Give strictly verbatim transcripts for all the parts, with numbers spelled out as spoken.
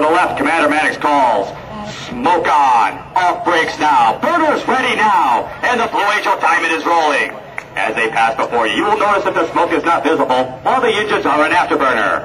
To the left, Commander Maddox calls. Smoke on. Off brakes now. Burners ready now. And the Blue Angel Diamond is rolling. As they pass before you, you will notice that the smoke is not visible while the engines are an afterburner.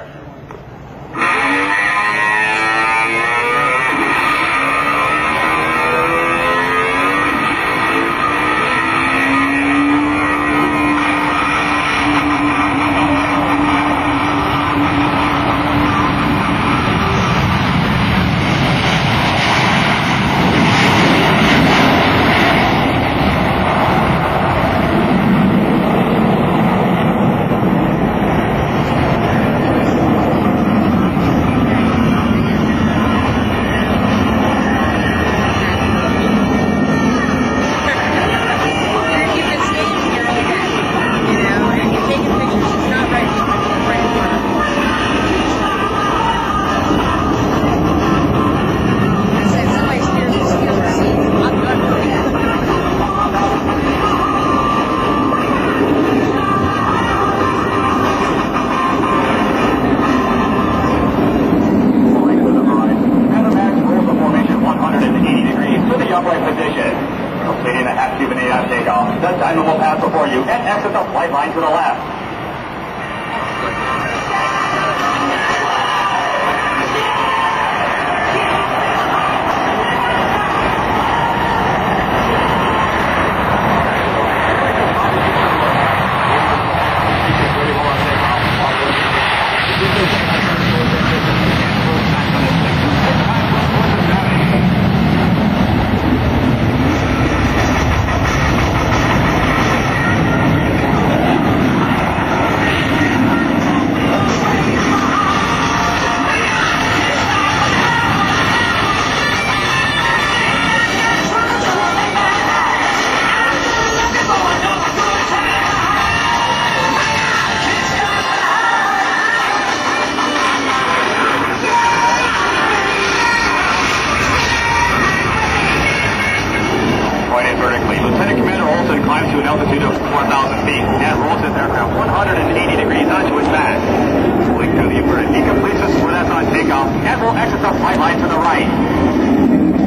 Lieutenant Commander Olson climbs to an altitude of four thousand feet and rolls his aircraft one hundred eighty degrees onto its back. Pulling through the inverted, he completes his split on takeoff and will exit the flight line to the right.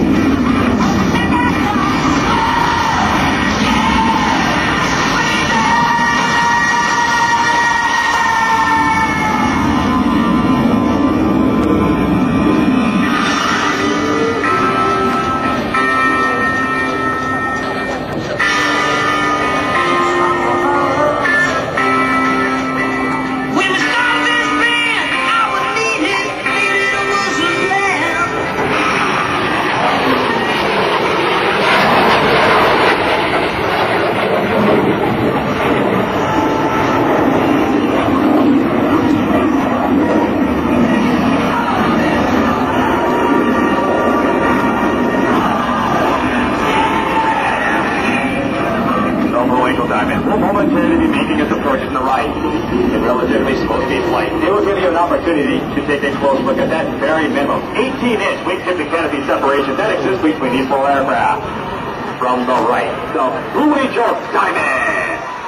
To take a close look at that very minimum eighteen inch wingtip to canopy separation that exists between these four aircraft. From the right, the Blue Angel Diamond.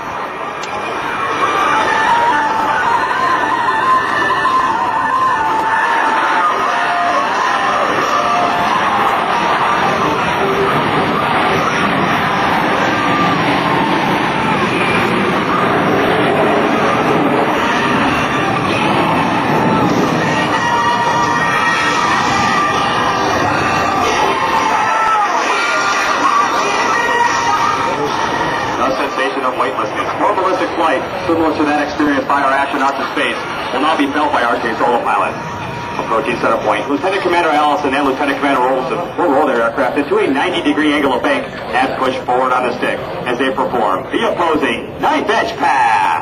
Similar to that experienced by our astronauts in space, will now be felt by our two solo pilots. Approaching center point, Lieutenant Commander Allison and Lieutenant Commander Olson will roll their aircraft into a ninety degree angle of bank and push forward on the stick as they perform the opposing ninth edge pass.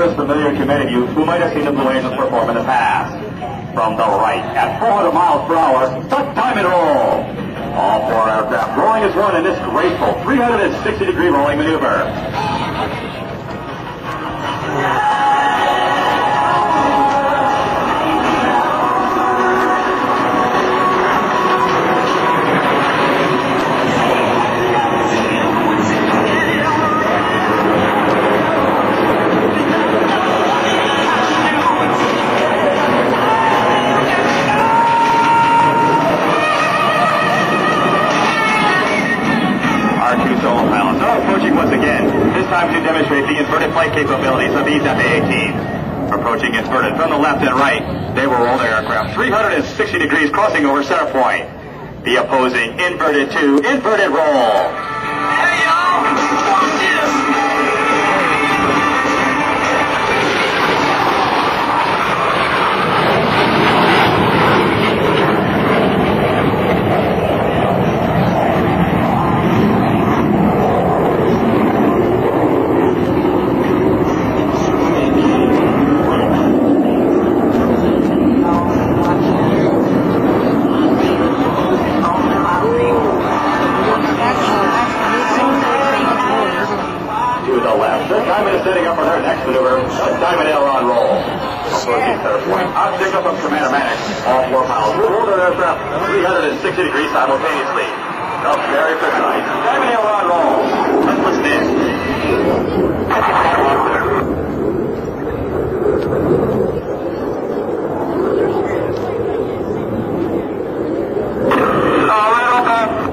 dangerous, familiar to many of you who might have seen the Blue Angels perform in the past. From the right, at four hundred miles per hour, the diamond roll. All four aircraft rolling as one in this graceful three hundred sixty degree rolling maneuver. Time to demonstrate the inverted flight capabilities of these F A eighteens. Approaching inverted from the left and right, they will roll their aircraft three hundred sixty degrees, crossing over center point. The opposing inverted to inverted roll. Hey y'all, watch this. Setting up for their next maneuver, a diamond aileron roll. Approaching center point, on signal from Commander Manic. All four pilots will roll their aircraft three hundred sixty degrees simultaneously. A very precise diamond aileron roll. Let's listen in. All right, okay.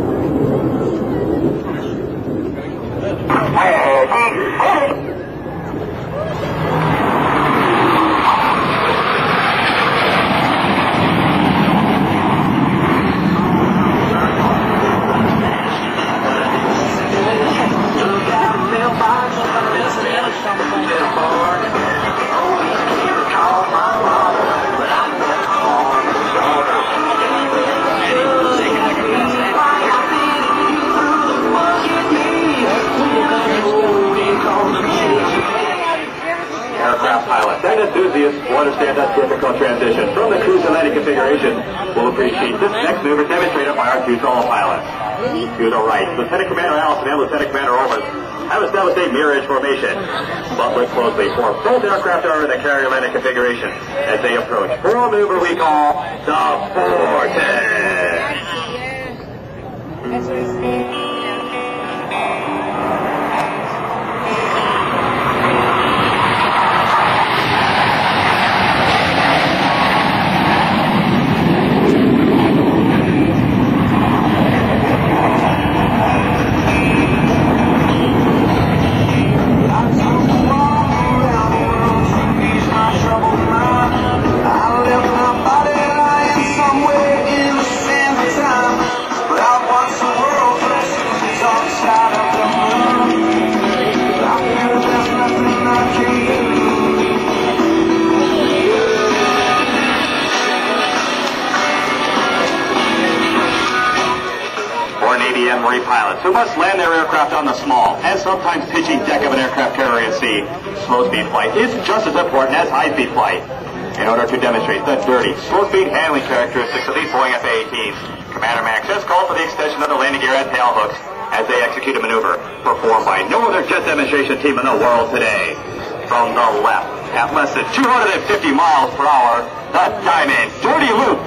And enthusiasts who understand that difficult transition from the cruise to landing configuration will appreciate this next maneuver demonstrated by our two solo pilots. To the right, Lieutenant Commander Allison and Lieutenant Commander Olson have established a mirror formation. But look closely, for both aircraft are in the carrier landing configuration as they approach for a maneuver we call the Vortex. Pilots who must land their aircraft on the small and sometimes pitchy deck of an aircraft carrier at sea. Slow-speed flight is just as important as high-speed flight. In order to demonstrate the dirty, slow-speed handling characteristics of these Boeing F A eighteens, Commander Max has called for the extension of the landing gear and tail hooks as they execute a maneuver performed by no other jet demonstration team in the world today. From the left, at less than two hundred fifty miles per hour, the Diamond Dirty Loop.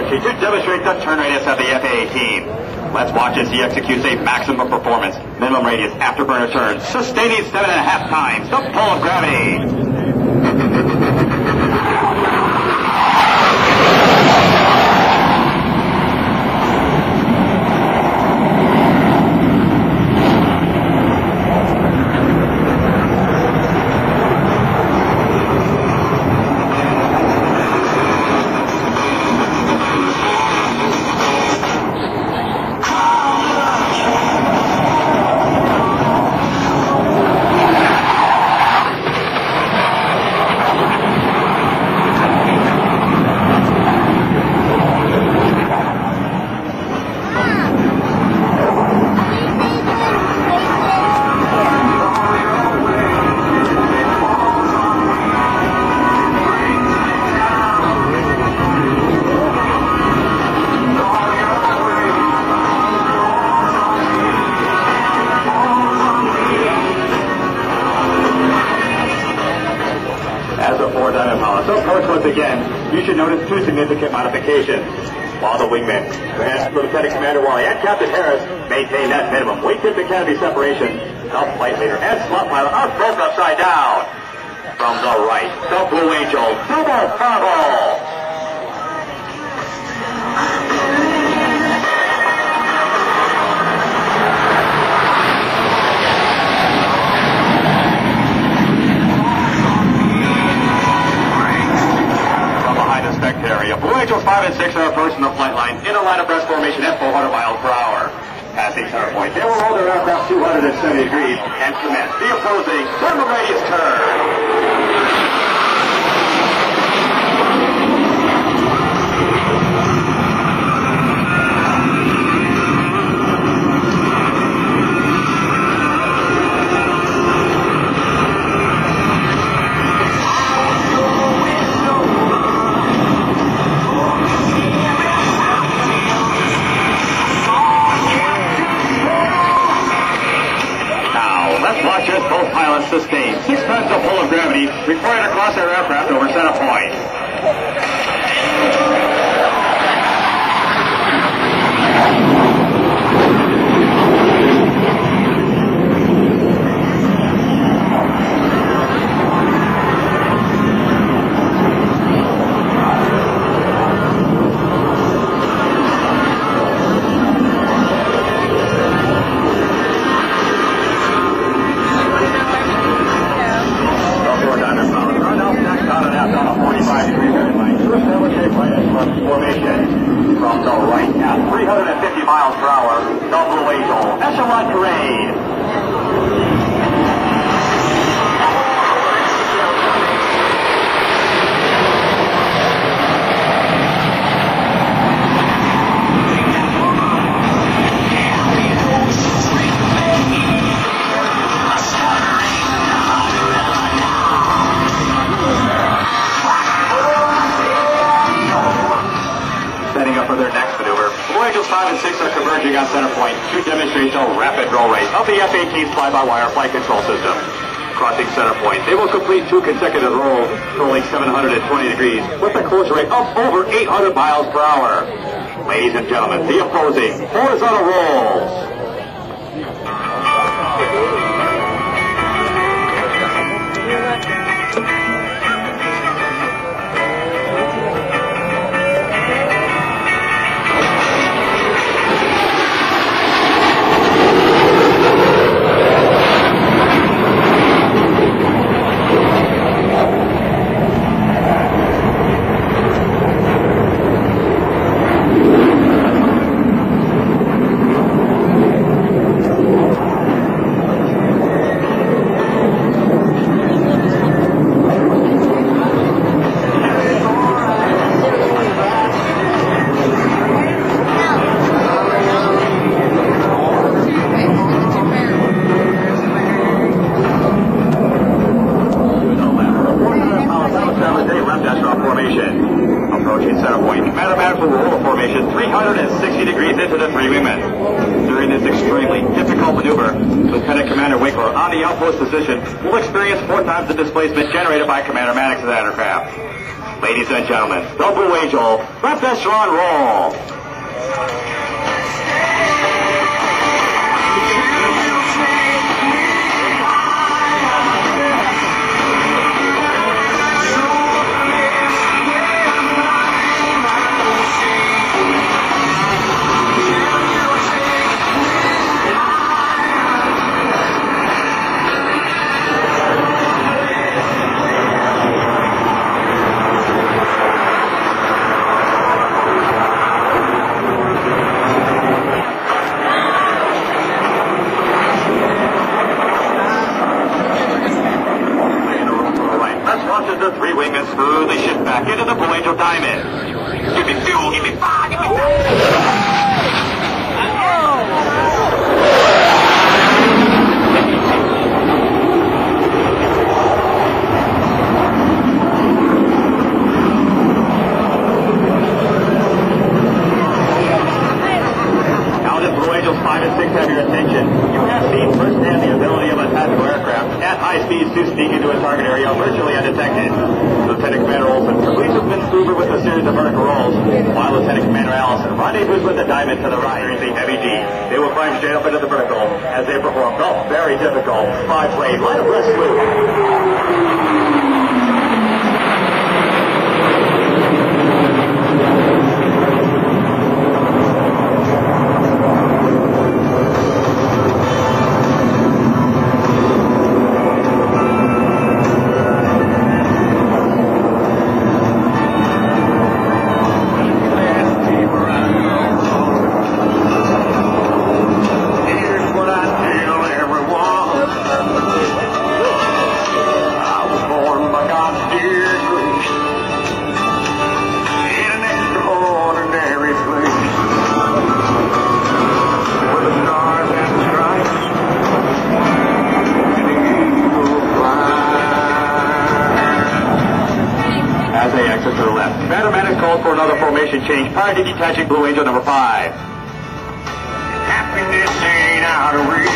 approaching to demonstrate the turn radius of the F A A team. Let's watch as he executes a maximum performance. Minimum radius afterburner turn, sustaining seven and a half times the pull of gravity. Again, you should notice two significant modifications. While the wingmen, Lieutenant Commander Wally and Captain Harris, maintain that minimum wingtip to canopy separation, the flight leader and slot pilot are both upside down. From the right, the Blue Angel, double bubble. Area. Blue Angels five and six are approaching the flight line in a line of breast formation at four hundred miles per hour. Passing center point, they will roll their aircraft two hundred seventy degrees and commence the opposing thermal radius turn. Watch as both pilots sustain six times the pull of gravity required across their aircraft over center point. Formation from the right at three hundred fifty miles per hour, the Blue Angel echelon parade. five and six are converging on center point to demonstrate the rapid roll rate of the F A team's fly-by-wire flight control system. Crossing center point, they will complete two consecutive rolls, rolling seven hundred twenty degrees with a close rate of over eight hundred miles per hour. Ladies and gentlemen, the opposing horizontal rolls. Lieutenant Commander Winkler, on the outpost position, will experience four times the displacement generated by Commander Maddox of that aircraft. Ladies and gentlemen, the Blue Angel, left echelon roll. The three wingmen smoothly shift back into the Blue Angel Diamond. Give me fuel, give me fire, give me fire! Now that Blue Angels five and six have your attention, you have seen firsthand the ability of a tactical aircraft at high speeds to sneak into a target area virtually undetected. Lieutenant Commander Olson completes a maneuver with a series of vertical rolls, while Lieutenant Commander Allison rendezvous with the Diamond to the right. Using heavy D, they will climb straight up into the vertical as they perform the very difficult five-plane line of rest loop. Change prior to detaching Blue Angel number five. Happiness ain't out of reach.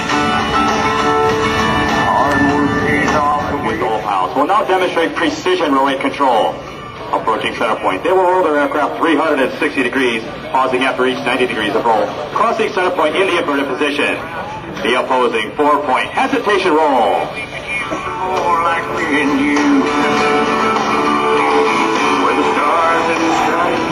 Hard work is off the way. Missile pilots will now demonstrate precision relay control. Approaching center point, they will roll their aircraft three hundred sixty degrees, pausing after each ninety degrees of roll, crossing center point in the inverted position. The opposing four-point hesitation roll. More like me and you. Where the stars and the stripes.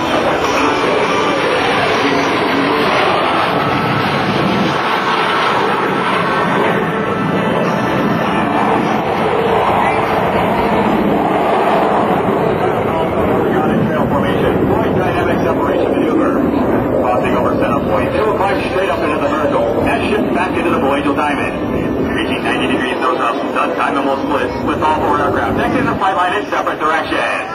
Diamond. Reaching ninety degrees nose up, the Diamond will split with all four aircraft exiting the flight line in separate directions.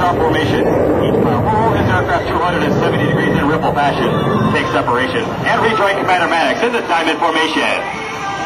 R formation. Each pilot will roll his aircraft two hundred seventy degrees in ripple fashion. Take separation and rejoin Commander Maddox in the diamond formation.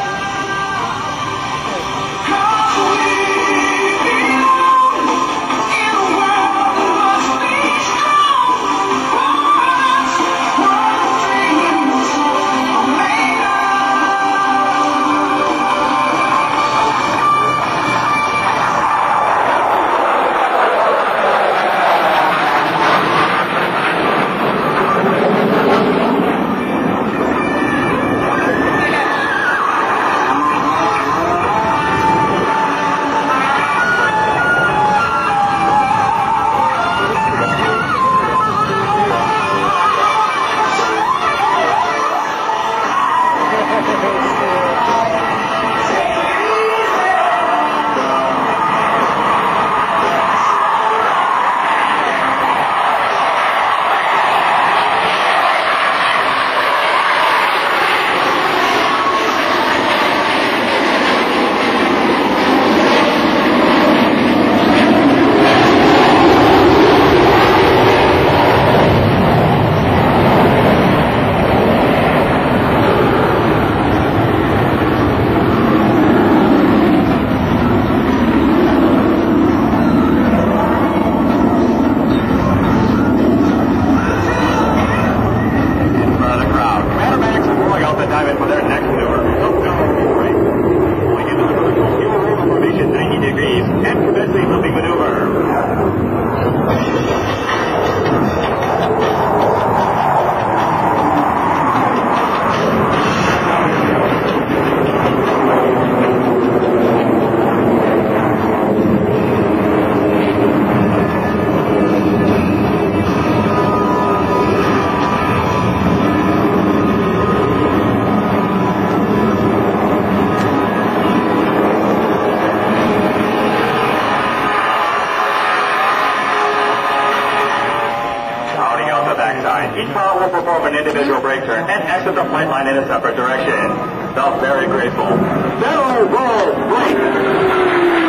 Individual brake turn and exit the flight line in a separate direction. Felt very grateful. Barrel roll brake.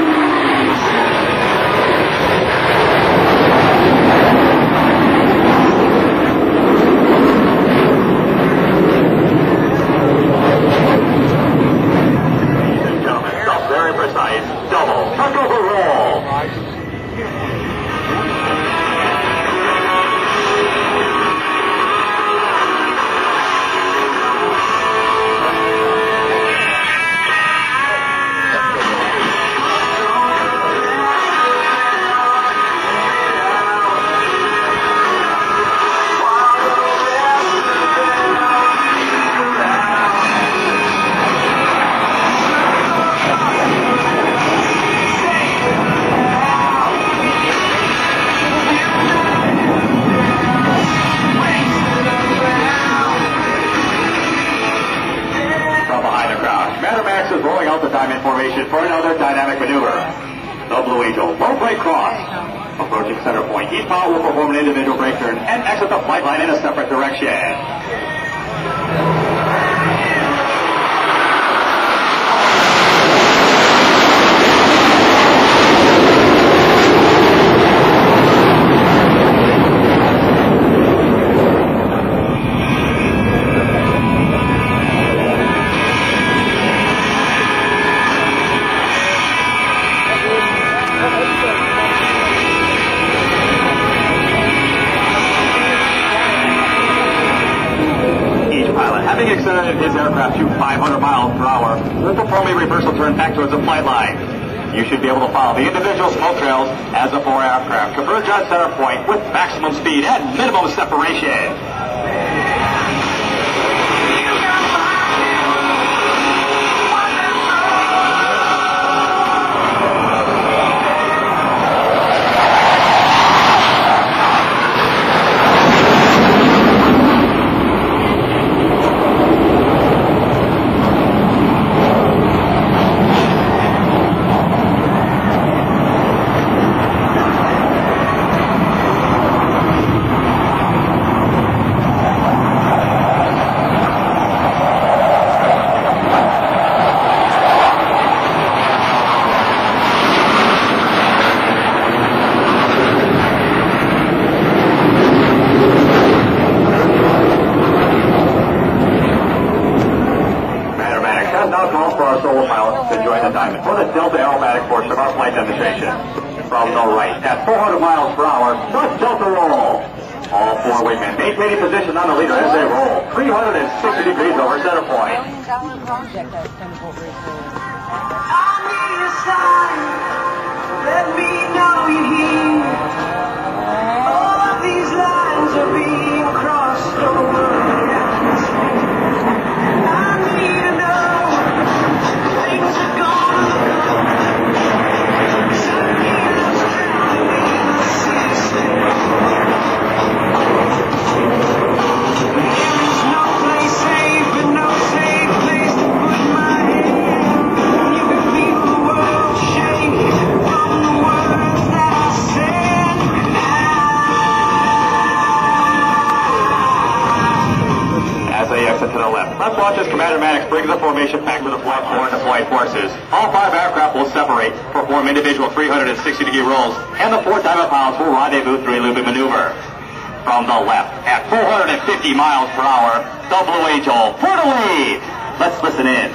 For another dynamic maneuver. The Blue Angel, low brake cross. Approaching center point. Each pilot will perform an individual brake turn and exit the flight line in a separate direction. Extended his aircraft to five hundred miles per hour, will perform a reversal turn back towards the flight line. You should be able to follow the individual smoke trails as the four aircraft converge on center point with maximum speed and minimum separation. for the Delta aerobatic portion of our flight demonstration. From the right, at four hundred miles per hour, the Delta roll. All four wingmen maintaining position on the leader as they roll, three hundred sixty degrees over center point. I need a sign, let me know you're here. All of these lines are being crossed over the atmosphere. I need to know things are gonna come. Something else drowning in the sea. There is no place safe and no safe place to put my head. You can feel the world shake from the words that I said. As they exit to the left, let's watch as Commander Maddox brings the formation back to the flight floor and deploy forces. All five aircraft will separate, perform individual three hundred sixty degree rolls, and the four diver pilots will rendezvous through a looping maneuver. From the left, at four hundred fifty miles per hour, the Blue Angel for the lead. Let's listen in.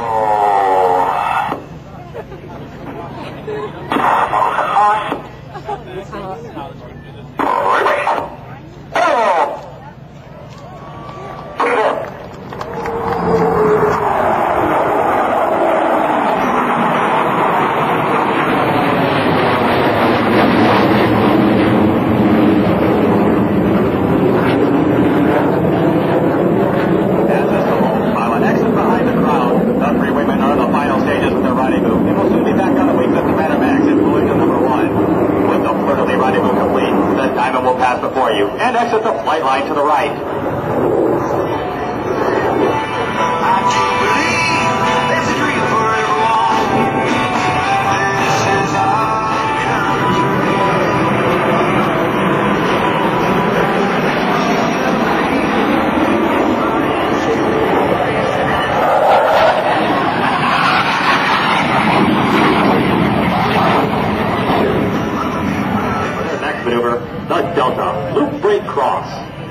And exit the flight line to the right. I do believe there's a dream for everyone. This is our Next maneuver, the Delta loop break cross.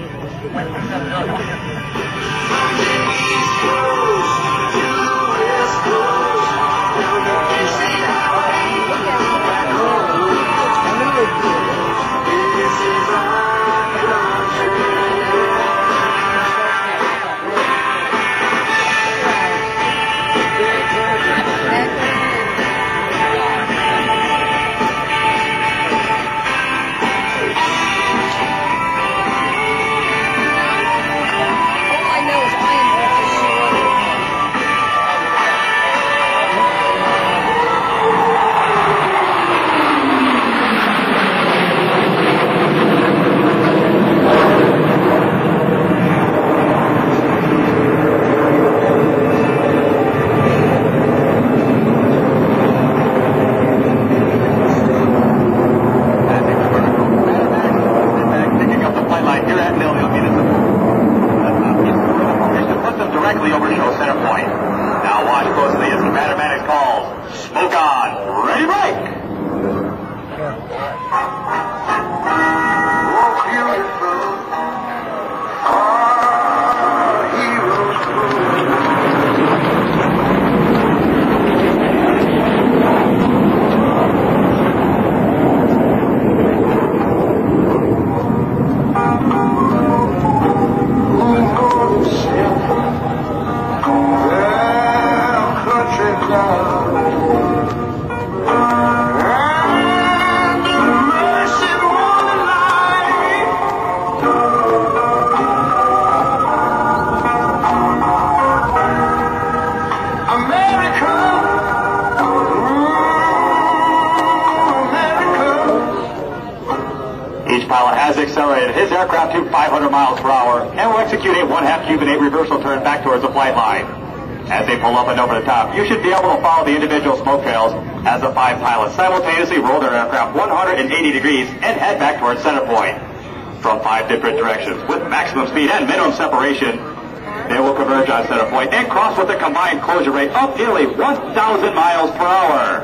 Accelerated his aircraft to five hundred miles per hour and will execute a one-half cube and eight reversal turn back towards the flight line. As they pull up and over the top, you should be able to follow the individual smoke trails as the five pilots simultaneously roll their aircraft one hundred eighty degrees and head back towards center point. From five different directions with maximum speed and minimum separation, they will converge on center point and cross with a combined closure rate of nearly one thousand miles per hour.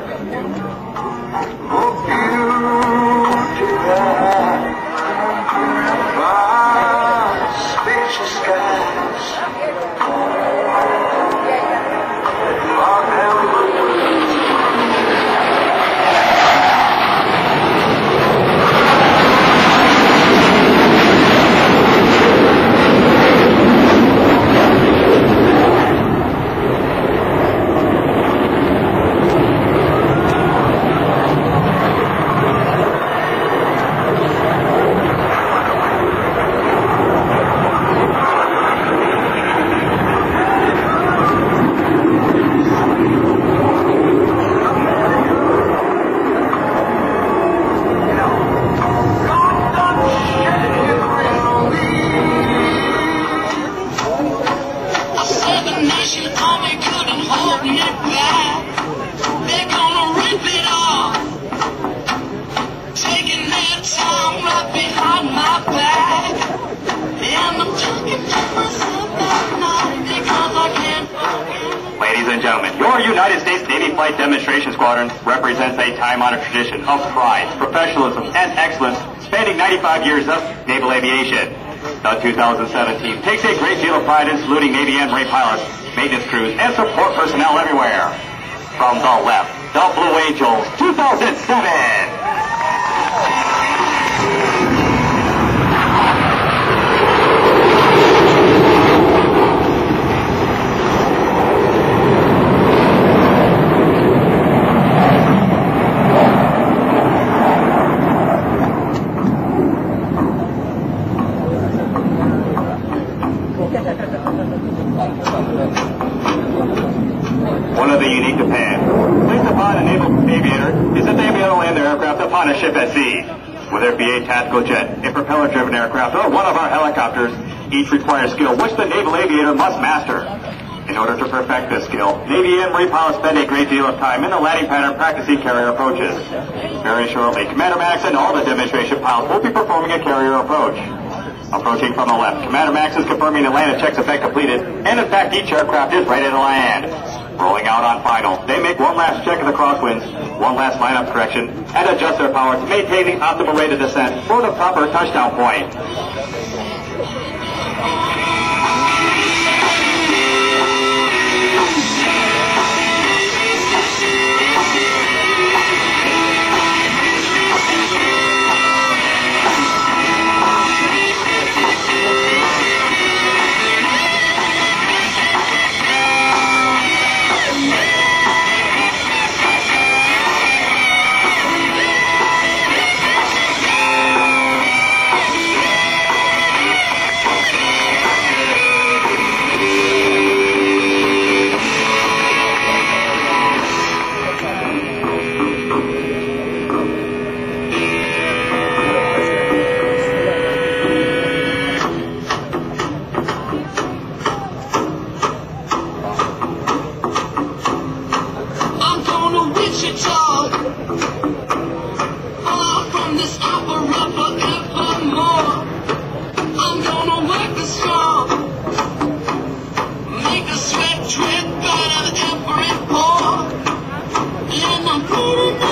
gentlemen, your United States Navy Flight Demonstration Squadron represents a time-honored tradition of pride, professionalism, and excellence spanning ninety-five years of naval aviation. The two thousand seventeen takes a great deal of pride in saluting Navy and Marine pilots, maintenance crews, and support personnel everywhere. From the left, the Blue Angels two thousand seven. One of the unique depends placed upon a naval aviator is that they be able to land their aircraft upon a ship at sea. Whether it be a tactical jet, a propeller-driven aircraft, or one of our helicopters, each requires skill which the naval aviator must master. In order to perfect this skill, Navy and Marine pilots spend a great deal of time in the landing pattern practicing carrier approaches. Very shortly, Commander Max and all the demonstration pilots will be performing a carrier approach. Approaching from the left, Commander Max is confirming the landing checks have been completed, and in fact each aircraft is ready to land. Rolling out on final, they make one last check of the crosswinds, one last lineup correction, and adjust their power to maintain the optimal rate of descent for the proper touchdown point. Sweat drip out of every pore, and I'm putting